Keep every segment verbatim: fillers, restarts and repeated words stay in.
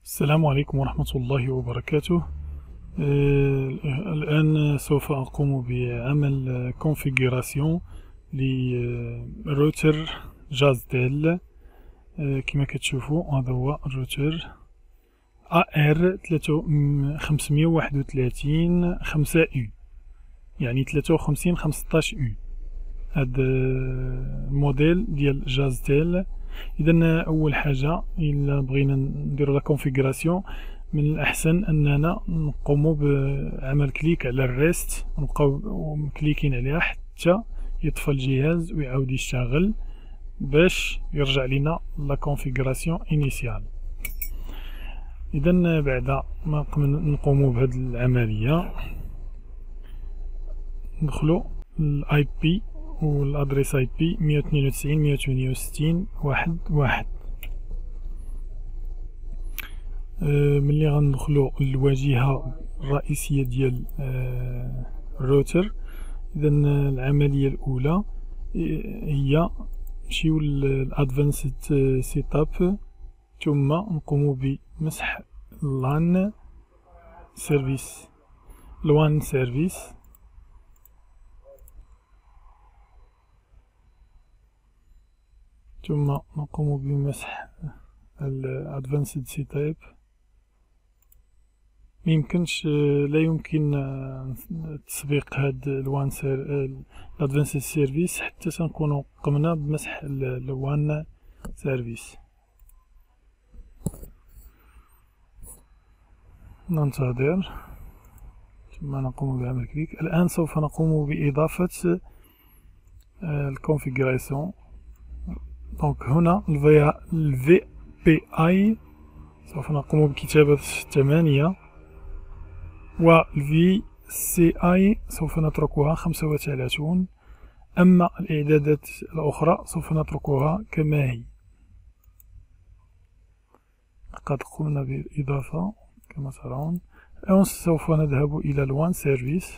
السلام عليكم ورحمة الله وبركاته. آه، الآن سوف أقوم بعمل كونفيغوراسيون لروتر جازديل. آه، كما كتشوفوا هذا هو الروتر A R خمسمية وواحد وثلاثين خمسة U، يعني ثلاثة وخمسين خمسطاش U. هذا الموديل ديال جازديل. اذا اول حاجه الا بغينا نديرو لا كونفيغوراسيون، من الاحسن اننا نقوموا بعمل كليك على الريست ونبقاو مكليكين عليها حتى يطفى الجهاز ويعاود يشتغل باش يرجع لنا لا كونفيغوراسيون انيسيال. اذا بعد ما نقوموا بهذه العمليه ندخلوا الاي بي والادريس اي بي مية واثنين وتسعين مية وثمانية وستين واحد واحد. أه ملي غندخلو للواجهة الرئيسية ديال أه الروتر، اذا العملية الاولى هي نمشيو للادفانسد سيت اب، ثم نقومو بمسح لان سيرفيس لوان سيرفيس، ثم نقوم بمسح الادفانسد سيتاب. ميمكنش لا يمكن تسبيق هاد الوان الادفانسد سيرفيس حتى تنكونوا قمنا بمسح الوان سيرفيس. ننتظر ثم نقوم بعمل كليك. الان سوف نقوم باضافه الكونفيغوراسيون. دونك هنا ال في بي اي سوف نقوم بكتابة ثمانية، وال في سي اي سوف نتركها خمسة وثلاثون، أما الإعدادات الأخرى سوف نتركها كما هي. قد قمنا بالإضافة كما ترون. الآن سوف نذهب إلى الوان سيرفيس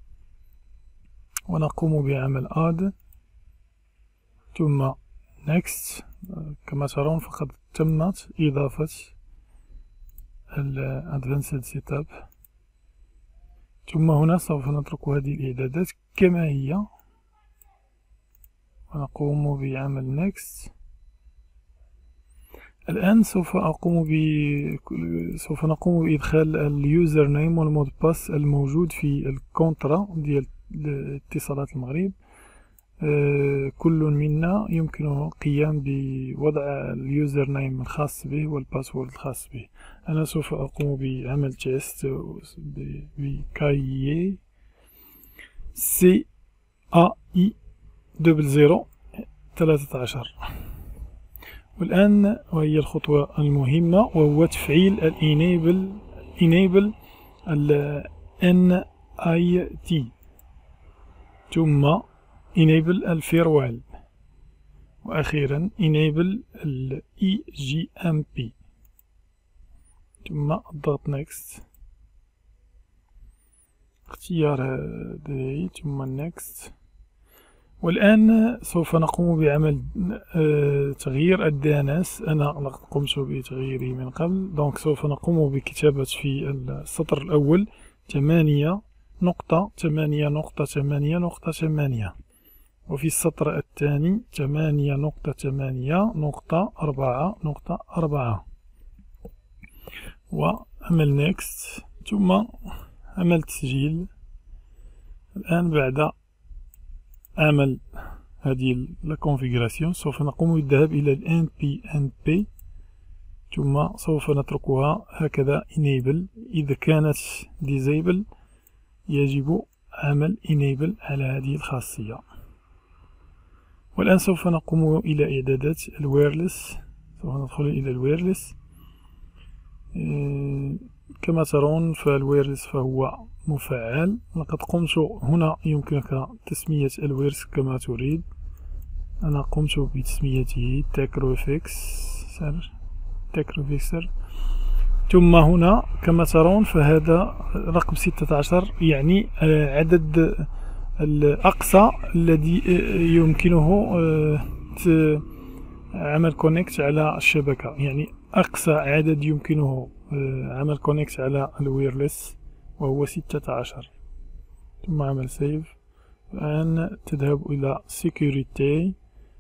ونقوم بعمل اد ثم next. كما ترون فقد تمت إضافة ال advanced setup، ثم هنا سوف نترك هذه الإعدادات كما هي ونقوم بعمل next. الآن سوف أقوم ب سوف نقوم بإدخال اليوزر نيم والمود باس الموجود في الكونترا ديال اتصالات المغرب. Uh, كل منا يمكنه القيام بوضع اليوزر نيم الخاص به والباسورد الخاص به. أنا سوف أقوم بعمل تيست بكاي سي أ إي دبل زيرو ثلاثة عشر. والآن وهي الخطوة المهمة، وهو تفعيل الانيبل enable ال إن آي تي ثم enable الفيروال، واخيرا enable ال إي جي إم بي، ثم الضغط next، اختيار هذه ثم next. والآن سوف نقوم بعمل تغيير الدي إن إس. أنا قمت بتغييره من قبل، دونك سوف نقوم بكتابة في السطر الأول ثمانية نقطة ثمانية نقطة ثمانية نقطة ثمانية، وفي السطر الثاني ثمانية نقطة ثمانية نقطة أربعة نقطة أربعة، وعمل نيكست ثم عمل تسجيل. الآن بعد عمل هذه لا كونفيغوراسيون سوف نقوم بالذهاب إلى ال إن بي إن بي، ثم سوف نتركها هكذا enable. إذا كانت disable يجب عمل enable على هذه الخاصية. والآن سوف نقوم إلى إعدادات الويرلس. سوف ندخل إلى الويرلس. كما ترون فالويرلس فهو مفعل. لقد قمت هنا يمكنك تسمية الويرلس كما تريد. أنا قمت بتسميته تاكروفيكسر تاكروفيكسر. ثم هنا كما ترون فهذا رقم ستة عشر، يعني عدد الأقصى الذي يمكنه عمل كونكت على الشبكة، يعني أقصى عدد يمكنه عمل كونكت على الويرلس وهو ستة عشر. ثم عمل سيف. الآن تذهب إلى سيكوريتي.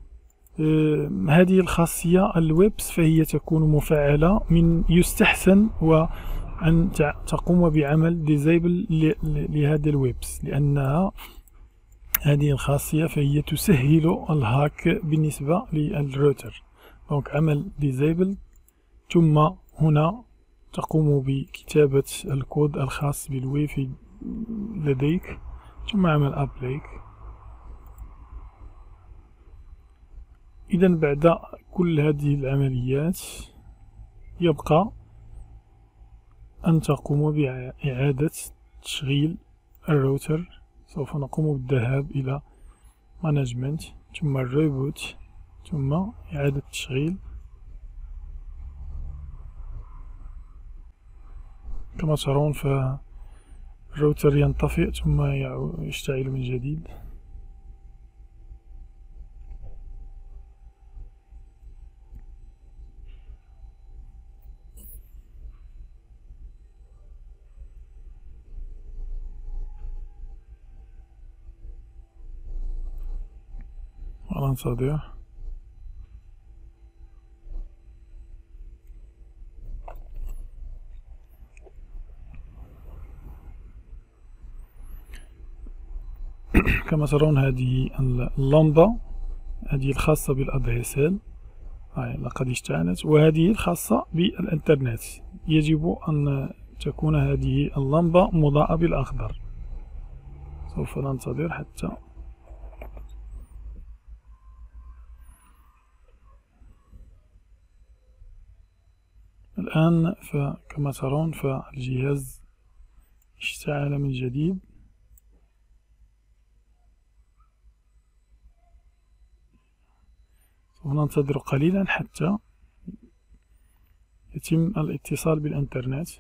هذه الخاصية الويبس فهي تكون مفعلة، من يستحسن وأن تقوم بعمل ديزيبل لهذا الويبس، لأنها هذه الخاصية فهي تسهل الهاك بالنسبة للروتر. دونك عمل ديزيبل، ثم هنا تقوم بكتابة الكود الخاص بالواي فاي لديك، ثم عمل أبليك. إذا بعد كل هذه العمليات يبقى أن تقوم بإعادة تشغيل الراوتر. سوف نقوم بالذهاب إلى مانجمنت، ثم الريبوت، ثم إعادة تشغيل. كما ترون فالراوتر ينطفئ ثم يشتعل من جديد. وننتظر. كما ترون هذه اللمبة، هذه الخاصة بالأدريسال لقد اشتعلت، وهذه الخاصة بالإنترنت. يجب أن تكون هذه اللمبة مضاءة بالأخضر. سوف ننتظر حتى الآن. فكما ترون فالجهاز اشتعل من جديد. وننتظر قليلا حتى يتم الاتصال بالإنترنت.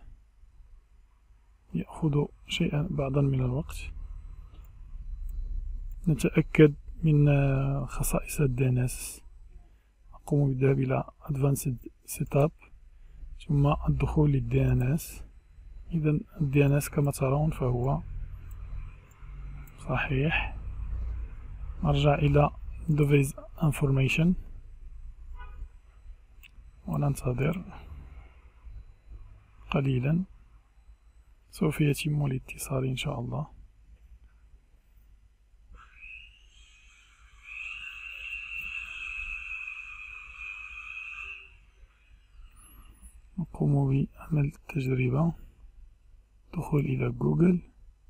يأخذ شيئا بعضا من الوقت. نتأكد من خصائص الدي ان اس. نقوم بالذهاب إلى Advanced Setup، ثم الدخول للدي ان اس. إذا الدي ان اس كما ترون فهو صحيح. نرجع إلى Device Information وننتظر قليلا، سوف يتم الاتصال إن شاء الله. نقوم بعمل تجربة، دخول إلى جوجل.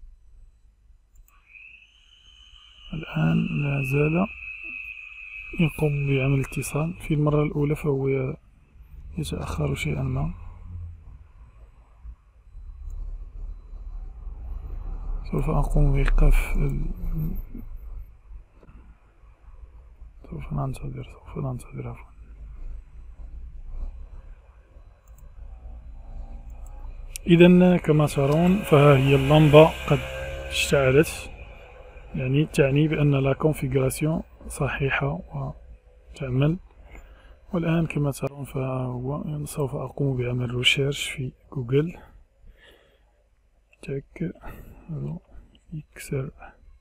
الآن لا زال يقوم بعمل اتصال. في المرة الأولى فهو يتأخر شيئا ما. سوف أقوم بإيقاف ال... سوف ننتظر سوف ننتظر عفوا. إذا كما ترون فها هي اللمبة قد اشتعلت، يعني تعني بأن لا كونفيغوراسيون صحيحة وتعمل. والآن كما ترون فهو سوف أقوم بعمل ريشيرش في جوجل. تك فيكسر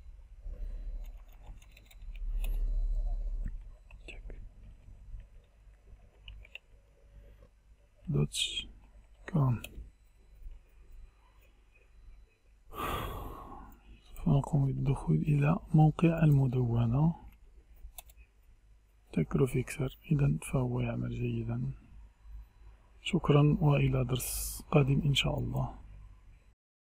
دوت كوم. سوف نقوم بالدخول إلى موقع المدونة تكرو فيكسر. إذا فهو يعمل جيدا. شكرا وإلى درس قادم إن شاء الله.